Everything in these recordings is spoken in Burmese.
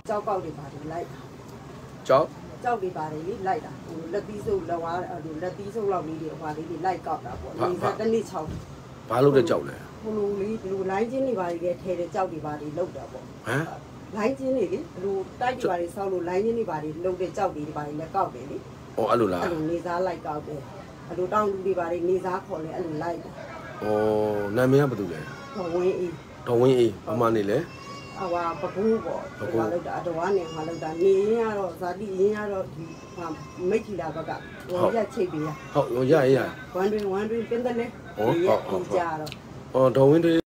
เจ้าเก่าดีบาดีไล่เจ้าดีบาดีไล่ด่าละตีสู้ละว่าละตีสู้เราดีว่าดีไล่เก่าด่าบ่นี่ซะตนี่6 ဘာလို့လဲကြောက်လဲဘလူလေးဘလူလိုင်းချင်းတွေပါလေထဲတဲ့ကြောက်တွေပါလေလောက်တာပေါ့လိုင်းချင်းတွေလေဘလူတိုက်တွေပါလေဆောက်လို့လိုင်းချင်းတွေပါလေလောက်တဲ့ကြောက်တွေပါလေလည်းကောက်တယ်လေဩအဲ့လိုလားအဲ့လိုနေစားလိုက်ကောက်တယ်အဲ့လိုတောင်းလူတွေပါလေနေစားခေါ်လေအဲ့လိုလိုက်တာဩနာမည်ကဘာတူလဲတော်ဝင်းအေးဘာမှနေလဲအဝါပကူပေါ့ဘာလောက်တာအတော်ကနေမှာလောက်တာနေရင်ကတော့ဇာတိရင်းကတော့ဒီမိတ်ထီလာဘက်ကဟိုရချိတ်ပေးရဟုတ်ရဝမ်တွင်ပင်းတယ်လေဟုတ်ကြတော့ဒေါ်ဝင်းတွေ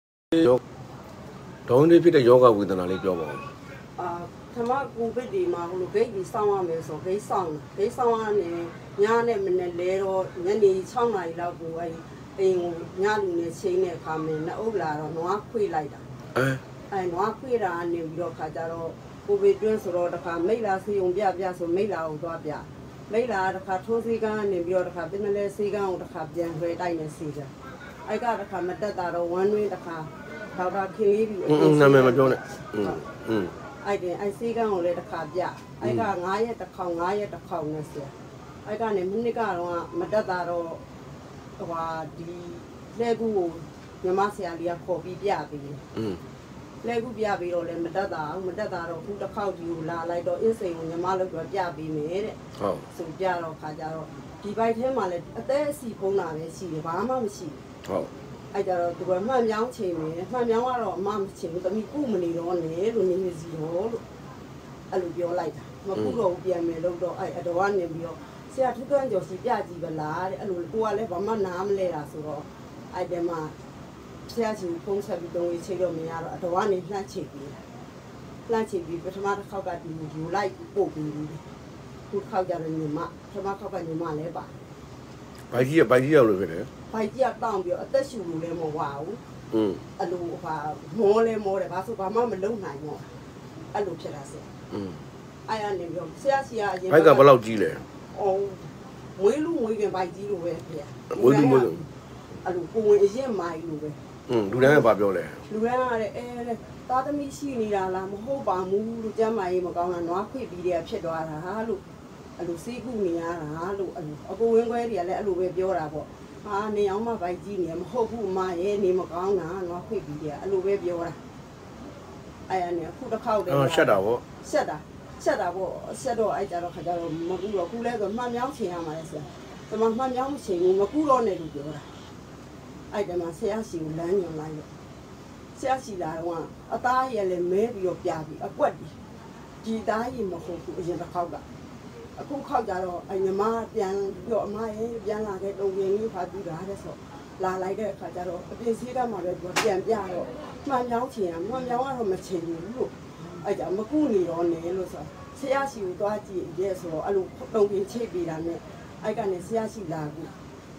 ဖြစ်တဲ့ယောဂဝေဒနာလေးပြောပါဦးသမကိုဗစ်ဒီမှာဟိုလိုဂိတ်ကြီးစောင်းရမယ်ဆိုဂိတ်စောင်းရနေညနဲ့မနေ့လဲတော့ညနေ6နာရီလောက်ကိုအိမ်ကိုညလူနဲ့ချိန်တဲ့အခါမှာနှုတ်လာတော့နွားခွေလိုက်တာနွားခွေတာနေပြီးတော့ခါကြတော့ကိုဗစ်တွင်းဆိုတော့တခါမိတ်လာစီုံပြဆိုမိတ်လာကိုသွားပြမိတ်လာတခါထိုးစီကန်းနေပြီးတော့တခါပင်လဲစီကန်းကိုတခါပြန်ခွဲတိုက်နေစီကြအဲ့ကတခါမတက်တာတော့ဝမ်းတွင်းတခါဒေါက်တာခင်လေးပြီးနာမည်မပြောနဲ့အဲ့စီကန်းကိုလည်းတခါပြအဲ့က9ရက်တစ်ခေါက်9ရက်တစ်ခေါက်နဲ့ဆရာအဲ့ကနေမိနစ်ကတော့မတက်တာတော့ဟိုဟာဒီလက်ကူကိုညီမဆရာလေးကခေါ်ပြီးပြပြီးလက်ကူပြပြီးတော့လည်းမတက်တာတော့ခုတစ်ခေါက်ဒီကိုလာလိုက်တော့အင်းစိန်ကိုညီမလောက်တော့ပြပြီးမယ်တဲ့ဟုတ်ဆိုပြတော့ခါကြတော့ဒီဘိုက်ထဲမှာလည်းအသက်အစီဖုံးတာပဲရှိတယ်ဘာမှမရှိဟုတ်အဲ့ကြတော့သူကမှန်မြောင်းချိန်မယ်မှန်မြောင်းကတော့အမမချိန်ဘူးတမီကုမနေတော့နဲ့လို့နေစီတော့လို့အဲ့လိုပြောလိုက်တာမကုတော့ပြန်မယ်လို့တော့အဲ့အတော်ကနေပြီးတော့ဆရာထုကန်းကျော်စီပြကြည့်ပါလားတဲ့အဲ့လိုကိုကလည်းဘာမှနားမလဲတာဆိုတော့အဲ့ဒီမှာဆရာကြီးဖုန်းဆက်ပြီးတုံးရေးချိန်လို့မရတော့အတော်ကနေလှမ်းချိန်ပြီးပထမတစ်ခေါက်ကဒီယူလိုက်ပို့ပြီးခုခေါက်ကြတယ်ညီမပထမခေါက်ကညီမလည်းပါဘိုက်ကြီးရောက်လို့ဖြစ်တယ်ဘိုက်ကြီးကတောင်းပြီးအသက်ရှူလို့လည်းမဝဘူးအဲ့လိုဟာမောလဲမောတယ်ဘာဆိုဘာမှမလုံနိုင်တော့အဲ့လိုဖြစ်တာဆရာအဲ့ရနေပြီးဆရာစီကအရင်ဘိုက်ကဘယ်လောက်ကြီးလဲအော်မွေးလူခင်ဘိုက်ကြီးလိုပဲဗျာမွေးလူအဲ့လိုကိုဝင်အရင်မိုင်းလိုပဲလူတိုင်းကဘာပြောလဲလူတိုင်းကလည်းသားသမီးရှိနေတာလားမဟုတ်ပါဘူးလို့ကျမ်းမာရေးမကောင်းတာနွားခွေပြီးတည်းဖြစ်သွားတာလို့အဲ့လိုစီးကူနေရတာလို့အဲ့လိုအကိုဝင်းခွဲတွေကလည်းအဲ့လိုပဲပြောတာပေါ့ဟာနေအောင်မှဘိုက်ကြီးနေမဟုတ်ဘူးအမရဲ့နေမကောင်းတာနွားခွေပြီးတည်းအဲ့လိုပဲပြောတာအဲ့ရနေအခုတစ်ခေါက်တည်းရှက်တာပေါ့ရှက်တော့အဲ့ကြတော့ခါကြတော့မကူတော့ကူလဲဆိုမှန်မြောင်းချင်ရမှာလေဆရာတမမှန်မြောင်းမချင်ဘူးမကူတော့နဲ့လို့ပြောတာအဲ့တမဆရာစီကိုလမ်းညွန်လိုက်တော့ဆရာစီလာတော့အသားရလည်းမဲပြီးတော့ပြပြီးအကွက်ပြီးဒီသားရမဟုတ်ဘူးအရင်တစ်ခေါက်ကအခုခောက်ကြတော့အညီမပြန်ပြီးတော့အမရဲ့ပြန်လာတဲ့တုံးရင်းလေးဖာပြီးတာတဲ့ဆိုလာလိုက်တဲ့အခါကျတော့အပြင်စည်းကမှလည်းပြန်ပြတော့မှန်မြောင်းချင်ရမှန်မြောင်းကတော့မချင်ဘူးလို့အဲ့ကြောင့်မကူနေတော့နေလို့ဆိုဆရာစီကိုသွားကြည့်ရဲဆိုတော့အဲ့လိုတုံးပြင်းချိတ်ပေးတာနဲ့အဲ့ကနေဆရာစီလာကူည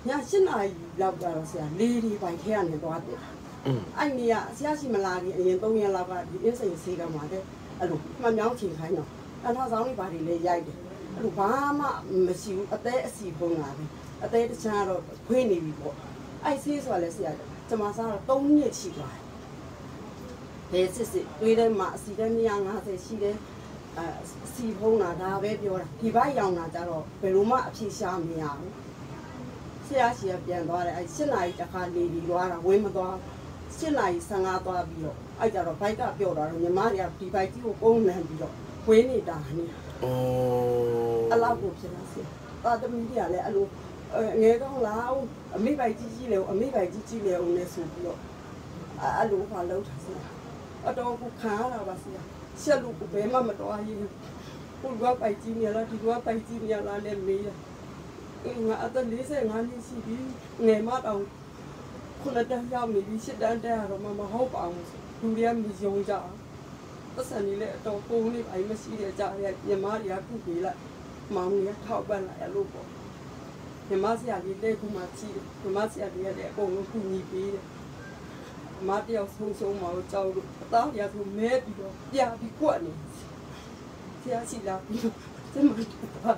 7 နာရီလောက်ကတော့ဆရာလေးဒီပိုင်ထဲကနေသွားတယ်အဲ့နေရဆရာစီမလာခင်အရင်3 ရက်လောက်ကဒီအင်းစိန်ဆေးကမှတဲ့အဲ့လိုမှန်မြောင်းချင်ခိုင်းတော့အထောက်ဆောင်လေးပါတွေလည်းရိုက်တယ်အဲ့လိုဘာမှမရှိဘူးအသေးအစီဖုံးလာတယ်အသေးတခြားတော့ခွေးနေပြီပေါ့အဲ့ဆေးဆိုလည်းဆရာကျမစားတော့3 နှစ်ရှိသွားတယ်ဘယ်စစ်တွေးထဲမှာအစီတန်း150ရှိတယ်စီဖုံးလာဒါပဲပြောတာဒီဘက်ရောင်လာကြတော့ဘယ်လိုမှအဖြေရှာမရဘူးဆရာစီကပြန်သွားတယ်အဲ့7 နာရီတခါနေပြီးသွားတာဝင်းမသွား7 နာရီ15သွားပြီးတော့အဲ့ကြတော့ဘိုက်ကပြော့သွားတော့ညီမတွေကဒီဘိုက်ကြီးကိုပုံနှံပြီးတော့ဝင်းနေတာနေတာအလောက်ကိုဖြစ်လာစီတာသမီးတွေကလည်းအဲ့လိုငယ်ကောင်းလားအမေပိုက်ကြီးလေအမေပိုက်ကြီးလေဦးနေဆိုပြီးတော့အဲ့လိုဖာလောက်တာစီအတော်ကိုခါရတာပါစီရှက်လို့ဘယ်မှမတော်ရည်ကိုကပိုက်ကြီးနေလားဒီကပိုက်ကြီးနေလားနဲ့မေးရငါအသက်45နှစ်ရှိပြီငယ်မတော့9 တန်းရောက်နေပြီ10 တန်းတက်ရတော့မဟုတ်ပါဘူးလူတွေကမယုံကြပတ်စံနေလေအတော်ပုံနေအိမ်မရှိတဲ့ကြားရညီမတွေကခုပေးလိုက်မောင်ကြီးထောက်ပံ့လိုက်လို့ပေါ့ညီမဆရာကြီးတဲ့ခုမှကြည့်ညီမဆရာကြီးရဲ့အကုန်လုံးခုညီပေးတယ်မတယောက်ဆုံးမအောင်ကြောက်လို့အသားရဆိုမဲပြီးတော့ပြပြီးကွက်နေဆရာစီလာပြီးကျမတို့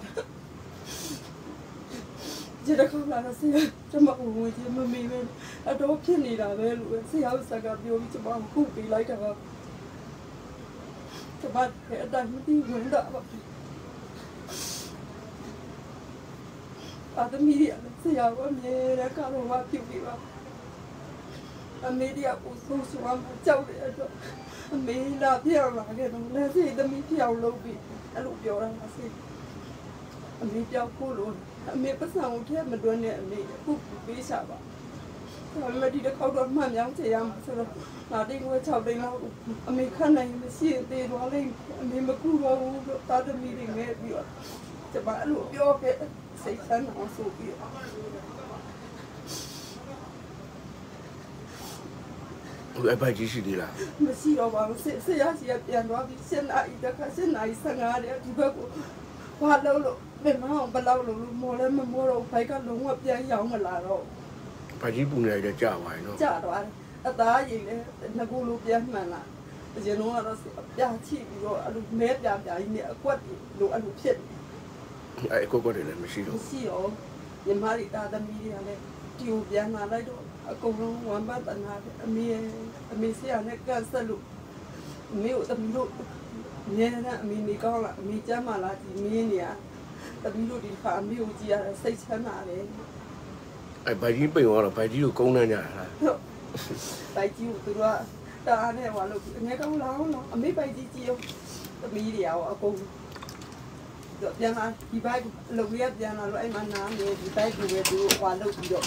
ကျတဲ့ခေါင်းလာဆရာကျမကိုဝင်ချင်းမမေးပဲအတော့ဖြစ်နေတာပဲလို့ဆရာကစကားပြောပြီးကျမကိုခုပေးလိုက်တာကจะมาแค่ได้ไม่ดีเหมือนเดิมอาจจะมีอะไรเสียว่ามีแล้วก็รู้ว่าผิวดีว่ามีเดียอุสุสวามเจ้าเดียดมีลาเที่ยวหลังเนี่ยตรงนั้นสิจะมีเที่ยวโลบิลูกเดียวนะสิมีเจ้าคู่ลุ้นมีภาษาอุเทศมาด้วยเนี่ยมีผู้ปีศาจไม่ดีเขาโดนมันยังเสียมาสำหรับนาดีว่าชาวเด็กเรามีข้างในมีเสียตีร้อนเลยมีมาคู่เราตาจะมีเด็กเงี้ยเดียวจะมาลูกเดียวแกใส่ชั้นหอสูบเดียวไอ้ใบจีสีดีล่ะไม่ใช่เราว่าเสียเปลี่ยนว่าเส้นไหนจะค่ะเส้นไหนสังหารเนี่ยที่แบบว่าเราเป็นมาของเราโมแล้วมันโมเราไปก็ลงว่าเปลี่ยนยาวมาลาเราใบจีปูเนี่ยจะจ่าไว้เนาะจ่าตัวตาอย่างนี้นักกูรู้เปลี่ยนมันละเจ้าหนูเรายาชีพอยู่ลูกเม็ดยาเนี่ยกวดลูกลูกเพี้ยนไอ้ก็เดี๋ยวเลยไม่ใช่หรอไม่ใช่หรอยังมาดิตาดมีอะไรที่อยู่เปลี่ยนมาได้ด้วยกูรู้วันบ้านตันหามีเสียในการสรุปมีอุตมิรุเนี่ยนะมีก้อนละมีเจ้ามาลาจีมีเนี่ยตมิรุดีฟ้ามีอุจิอะไรใส่ชั้นอะไรไอ้ใบจีเป็นว่าใบจีอยู่กงนั่นจ้ะใบจีตัวตาเนี่ยว่าลูกเนี่ยก็ร้องเนาะไม่ใบจีจีตมีเดียวกูเดี๋ยวนะที่ใบลูกเรียบเดี๋ยวนะลูกไอ้มันน้ำเนี่ยที่ใบกูเวดูว่าลูกเดียว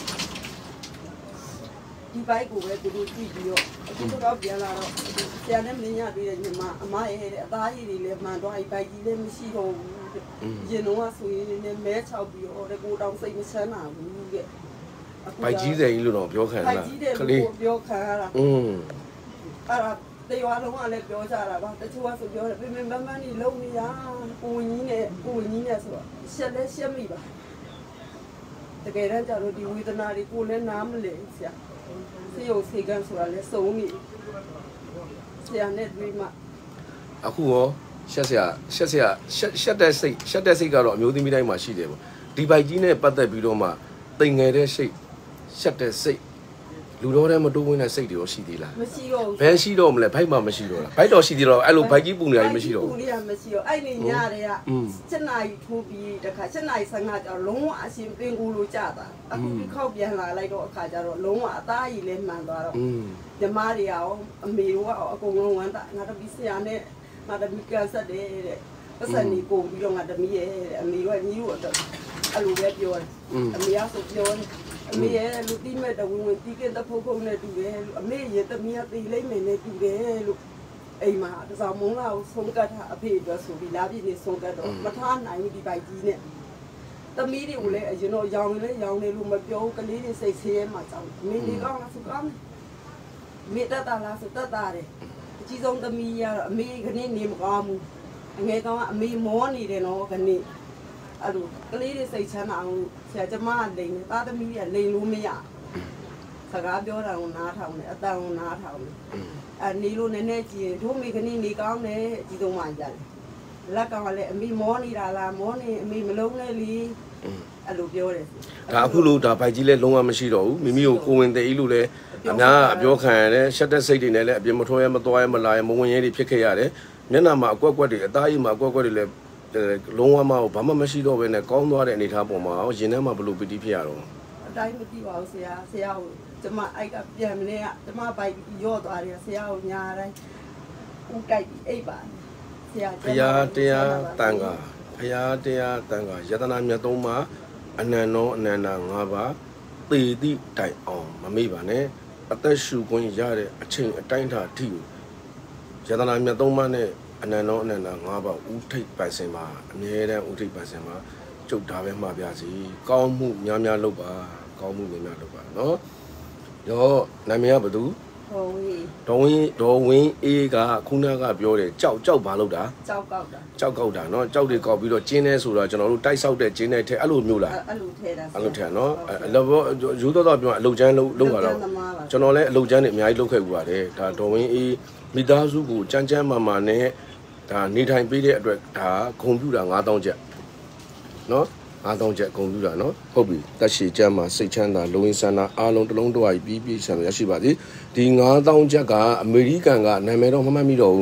ဒီဘိုက်ကိုပဲသူတို့ကြည့်ပြီးတော့အခုတော့ပြန်လာတော့ဆရာနဲ့မင်းရပြီးတဲ့ညီမအမရဲ့အသားရည်တွေလည်းမှန်တော့အဲ့ဘိုက်ကြီးလည်းမရှိတော့ဘူးရင်တော့ဆိုရင်လည်းမဲချောက်ပြီးတော့ကိုတောင်စိတ်မချမ်းသာဘူးတဲ့ဘိုက်ကြီးတယ်လို့တော့ပြောခံလားခလေးပြောခံရတာအဲ့ဒါတေရွာလုံးကလည်းပြောကြတာပါတချို့ကဆိုပြောတယ်ပြင်မမนี่လုံနေရကိုကြီးနဲ့ဆိုတော့ရှက်လဲရှက်မိပါတကယ်တမ်းကျတော့ဒီဝေဒနာတွေကိုလည်းနားမလည်ဆရာစေယုံစေကန်းဆိုတာလဲစုံနေဆရာနဲ့တွေ့မှအခုရောရှက်တဲ့စိတ်ကတော့အမျိုးသမီးတိုင်းမှာရှိတယ်ပေါ့ဒီဘိုက်ကြီးနဲ့ပတ်သက်ပြီးတော့မှတိမ်ငယ်တဲ့စိတ်ရှက်တဲ့စိတ်လူတော်တဲ့မတိုးဝင်တဲ့စိတ်တွေရောရှိသေးလားမရှိတော့ဘူးဘယ်ရှိတော့မလဲဘိုက်မှမရှိတော့လားဘိုက်တော့ရှိသေးတော့အဲ့လိုဘိုက်ကြီးပူနေရမရှိတော့ဘူးပူနေရမရှိတော့အဲ့ဒီညတွေက7နာရီထိုးပြီးတခါ7နာရီ15ကျတော့လုံးဝအရှင်ပင်ကိုလိုကြတာအခုဒီခောက်ပြန်လာလိုက်တော့အခါကျတော့လုံးဝအသားကြီးလည်းမှန်သွားတော့ဓမ္မတွေရောအမေတို့ကအကုန်လုံးဝမ်းတာငါတို့ပြီးဆရာနဲ့ငါတို့ပြီးကန်ဆက်တယ်တဲ့ပတ်စံနေကုန်ပြီးတော့ငါသမီးရဲ့အမေတို့ကညီတို့အဲ့လိုပဲပြောတယ်အမေကဆိုပြောတယ်အမေရဲ့လူတိမဲ့တဝင်တီးကတဲ့ဖုန်းဖုန်းနဲ့တူတယ်အမေရဲ့သမီးကတီးလိုက်မယ်နဲ့တူတယ်လို့အိမ်မှာတစောင်းမုံလာကိုဆုံးကတ်တာအဖေအတွက်ဆိုပြီးလာပြည့်နေဆုံးကတ်တော့မထားနိုင်ဘူးဒီပိုက်ကြီးနဲ့သမီးတွေကိုလည်းအရင်တော့ရောင်နေလို့မပြောကလေးတွေစိတ်ဆင်းရဲမှကြောက်မင်းဒီကောင်းလားဆိုကောင်းမေတ္တာလားဆိုတတ်တာတယ်အကြီးဆုံးသမီးကတော့အမေခနဲ့နေမကောင်းဘူးအငယ်ကောင်ကအမေမောနေတယ်နော်ခနဲ့အဲ့လိုကလေးတွေစိတ်ချမ်းသာအောင်ဆရာကျမကလိန်တယ်သားသမီးကလိန်လို့မရစကားပြောတာကိုနားထောင်တယ်အတန်ကိုနားထောင်တယ်နေလို့နည်းနည်းကြည့်ရင်တို့မိခဏနေကောင်းတယ်အကြီးဆုံးမှရတယ်လက်ကောင်ကလည်းအမေမောနေတာလားမောနေအမေမလုံးနဲ့လीအဲ့လိုပြောတယ်ဒါအခုလို့ဒါဘိုက်ကြီးလည်းလုံးဝမရှိတော့ဘူးမိမိကိုဝင်သေးလို့လည်းအများအပြောခံရတယ်ရှက်တဲ့စိတ်တွေနဲ့လည်းအပြင်မထွေးရမသွားရမလာရမဝင်ရဲတွေဖြစ်ခဲ့ရတယ်မျက်နှာမှာအကွက်ကွက်တွေအသားကြီးမှာအကွက်ကွက်တွေလည်းလုံးဝမဟုတ်ဘာမှမရှိတော့ဘဲနဲ့ကောင်းသွားတဲ့အနေအထားပေါ်မှာရင်ထဲမှာဘလို့ပီတိဖြစ်ရတော့အတိုင်းမသိပါဘူးဆရာကိုကျမအိုက်ကပြန်မနေကကျမဘိုက်ရော့သွားတယ်ဆရာကိုညာတိုင်းဦးကြိုက်အိပ်ပါဆရာဖရာတရားတန်ခါဖရာတရားတန်ခါယတနာမြတ်သုံးပါအနန္တောအနန္တ၅ပါးသေသည့်တိုင်အောင်မမေ့ပါနဲ့အသက်ရှူခွင့်ရတဲ့အချိန်အတိုင်းအထိယတနာမြတ်သုံးပါနဲ့အနန္တောအနန္တ၅ပါးဥထိပ်ပိုင်စင်ပါအမြဲတမ်းဥထိပ်ပိုင်စင်ပါကျုပ်ဒါပဲမှာပြစီကောင်းမှုများများလုပ်ပါကောင်းမှုများများလုပ်ပါနော်ရောနာမည်ကဘသူဒေါ်ဝင်းအေးကခုနကပြောတယ်ကြောက်ဘာလုပ်တာကြောက်ကောက်တာနော်ကြောက်တွေကောက်ပြီးတော့ကျင်းနေဆိုတော့ကျွန်တော်တို့တိုက်ဆောက်တဲ့ကျင်းတဲ့ထဲအဲ့လိုမျိုးလားအဲ့လိုထဲတာအဲ့လိုထဲနော်အလောယူတော့ပြောအလုတ်ချမ်းလုံးပါတော့ကျွန်တော်လည်းအလုတ်ချမ်းတွေအများကြီးလုပ်ခဲ့ပြပါတယ်ဒါဒေါ်ဝင်းအေးမိသားစုကိုကြမ်းမာနဲ့ဒါနေထိုင်ပေးတဲ့အတွက်ဒါဂုဏ်ပြုတာ9000ကျပ်နော်9000ကျပ်ဂုဏ်ပြုတာနော်ဟုတ်ပြီတက်ရှိကျမ်းမှာစိတ်ချမ်းသာလုံရင်းဆန္ဒအားလုံးတစ်လုံးတစ်ဝါပြီးဆံရရှိပါသည်ဒီ9000ကျပ်ကအမေရိကန်ကနာမည်တော့မမှတ်မိတော့ဘူး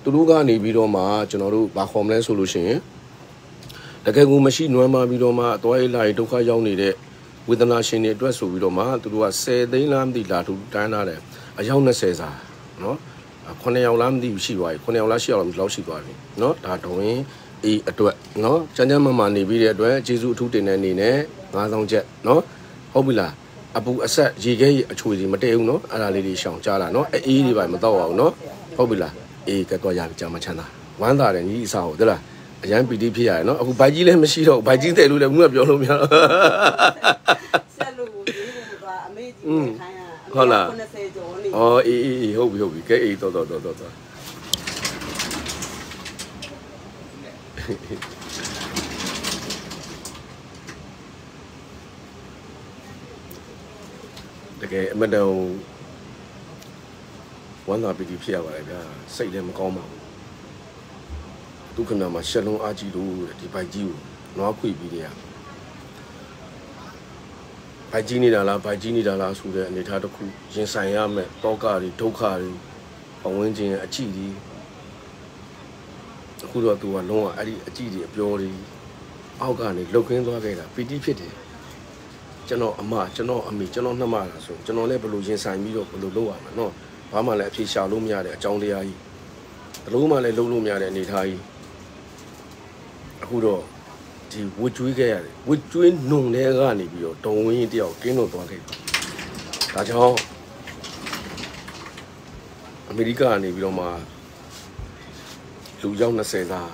သူတို့ကနေပြီးတော့မှကျွန်တော်တို့ဘာခေါ်မလဲဆိုလို့ရှိရင်တကယ်ကိုမရှိနွမ်းမပြီးတော့မှအသွားရေးလာရေးဒုက္ခရောက်နေတဲ့ဝေဒနာရှင်တွေအတွက်ဆိုပြီးတော့မှသူတို့က10 သိန်းလားမသိလားသူတန်းထားတယ်အယောက်20စာနော်9ယောက်လားမသိဘူးရှိသွားပြီ9ယောက်လား10ယောက်လားလောက်ရှိသွားပြီနော်ဒါတော်ရင်အေးအတွက်နော်ချမ်းချမ်းမမာနေပြီးတဲ့အတွက်ကျေးဇူးအထူးတင်တဲ့အနေနဲ့9000ချက်နော်ဟုတ်ပြီလားအပူအဆက်ရေခဲအချွေစီမတည့်ဘူးနော်အဲ့ဒါလေးတွေရှောင်ကြားလာနော်အေးတွေပါမတော့အောင်နော်ဟုတ်ပြီလားအေးကတော့ရပြီကြာမချမ်းသာဝမ်းသာတယ်ညီအစားဟုတ်တယ်လားအရန်ပီတိဖြစ်ရတယ်နော်အခုဘိုက်ကြီးလည်းမရှိတော့ဘိုက်ကြီးတဲ့လို့လည်းဘူးကပြောလို့မရတော့ဆက်လို့ဒီလိုကအမေကြီးခိုင်းရဟုတ်လား 90ကျော်နေအော်အေးဟုတ်ပြီကဲအေးတော့တကယ်အမတန်ဝမ်းသာပီတိဖြစ်ရပါတယ်ဗျာစိတ်လည်းမကောင်းပါဘူးဒုက္ခနာမှာရှက်လုံးအားကြီးလို့ဒီဘိုက်ကြီးကိုနွားခွေပြီးနေရဘိုက်ကြီးနေတာလားဆိုတဲ့အနေထားတစ်ခုရင်ဆိုင်ရမယ်တောကတွေဒုက္ခတွေအဝင်းချင်းရဲ့အကြည့်တွေအခုတော့သူကလုံးဝအဲ့ဒီအကြည့်တွေအပြောတွေအောက်ကနေလှုပ်ခင်းသွားခဲ့တာပီတိဖြစ်တယ်ကျွန်တော်အမကျွန်တော်အမေကျွန်တော်နှမလားဆိုကျွန်တော်လည်းဘယ်လိုရင်ဆိုင်ပြီးတော့ဘယ်လိုလုပ်ရမှာနော်ဘာမှလည်းအဖြေရှာလို့မရတဲ့အကြောင်းတရားကြီးဘယ်လိုမှလည်းလုပ်လို့မရတဲ့အနေထားကြီးအခုတော့ဒီဝတ်ကျွေးခဲ့ရတယ်ဝတ်ကျွေးနှုံတဲ့ကနေပြီးတော့ဒုံဝင်းတယောက်ကင်းလို့သွားခဲ့ဒါကြောင့်အမေရိကကနေပြီးတော့မှလူရောက်20သား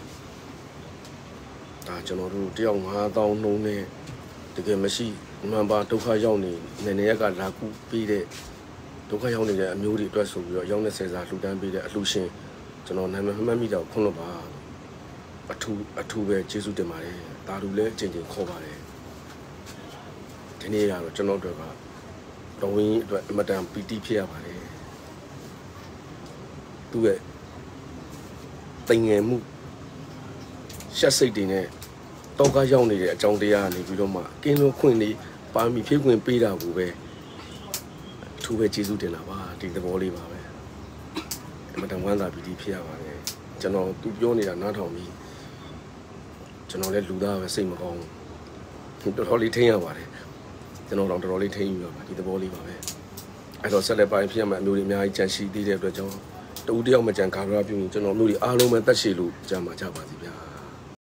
ဒါကျွန်တော်တို့တယောက်9000နှုံးနဲ့တကယ်မရှိမှန်ပါဒုက္ခရောက်နေနေရက်ကလာကူပြီးတဲ့ဒုက္ခရောက်နေတဲ့အမျိုးတွေအတွက်ဆိုပြီးတော့ရောက်20စားလှူဒန်းပေးတဲ့အလှူရှင်ကျွန်တော်နာမည်မှတ်မိတော့ခွန်းလို့ပါအထူးပဲကျေးဇူးတင်ပါတယ်တာလူလည်းအချိန်ချင်းခေါ်ပါတယ်ဒီနေ့ကတော့ကျွန်တော်တို့ကတော်ဝင်အတွက်အမတန်ပီတိဖြစ်ရပါတယ်သူ့ရဲ့တင်ငယ်မှုရှက်စိတ်တွေနဲ့တောကရောက်နေတဲ့အကြောင်းတရားကနေပြီးတော့မှကင်းလို့ခွင့်လေးပါမီဖြည့်ခွင့်ပေးတာကိုပဲအထူးပဲကျေးဇူးတင်တာပါဒီသဘောလေးပါပဲအမတန်ဝမ်းသာပီတိဖြစ်ရပါတယ်ကျွန်တော်သူပြောနေတာနားထောင်ပြီးကျွန်တော်လည်းလူသားပဲစိတ်မကောင်းဘူးတော်တော်လေးထိန်းရပါတယ်ကျွန်တော်တော့တော်တော်လေးထိန်းယူရပါဒီသဘောလေးပါပဲအဲ့တော့ဆက်လက်ပိုင်းဖြစ်ရမယ့်အမျိုးတွေအများကြီးကြံရှိသေးတဲ့အတွက်ကြောင့်တူတယောက်မကြံကာရပြုရင်ကျွန်တော်မျိုးတွေအားလုံးပဲတက်ရှိလို့ကြံမှာကြပါစီဗျာ